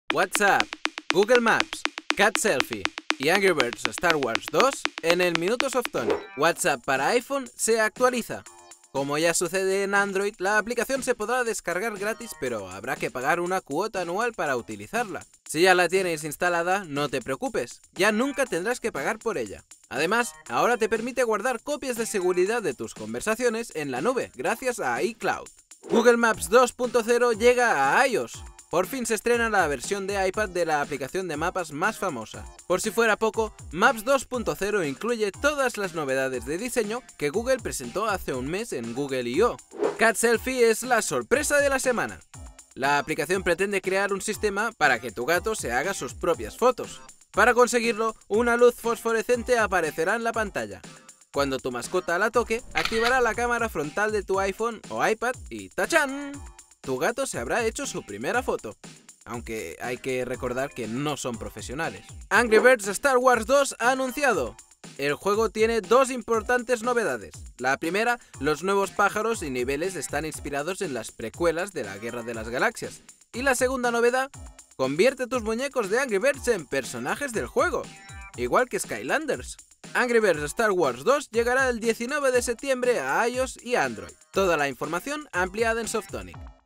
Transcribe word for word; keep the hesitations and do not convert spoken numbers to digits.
WhatsApp, Google Maps, Cat Selfie y Angry Birds Star Wars dos en el Minuto Softonic. WhatsApp para iPhone se actualiza. Como ya sucede en Android, la aplicación se podrá descargar gratis, pero habrá que pagar una cuota anual para utilizarla. Si ya la tienes instalada, no te preocupes, ya nunca tendrás que pagar por ella. Además, ahora te permite guardar copias de seguridad de tus conversaciones en la nube, gracias a iCloud. Google Maps dos punto cero llega a iOS. Por fin se estrena la versión de iPad de la aplicación de mapas más famosa. Por si fuera poco, Maps dos punto cero incluye todas las novedades de diseño que Google presentó hace un mes en Google I O. Cat Selfie es la sorpresa de la semana. La aplicación pretende crear un sistema para que tu gato se haga sus propias fotos. Para conseguirlo, una luz fosforescente aparecerá en la pantalla. Cuando tu mascota la toque, activará la cámara frontal de tu iPhone o iPad y ¡tachán! Tu gato se habrá hecho su primera foto, aunque hay que recordar que no son profesionales. Angry Birds Star Wars dos ha anunciado. El juego tiene dos importantes novedades. La primera, los nuevos pájaros y niveles están inspirados en las precuelas de la Guerra de las Galaxias. Y la segunda novedad, convierte tus muñecos de Angry Birds en personajes del juego, igual que Skylanders. Angry Birds Star Wars dos llegará el diecinueve de septiembre a iOS y Android. Toda la información ampliada en Softonic.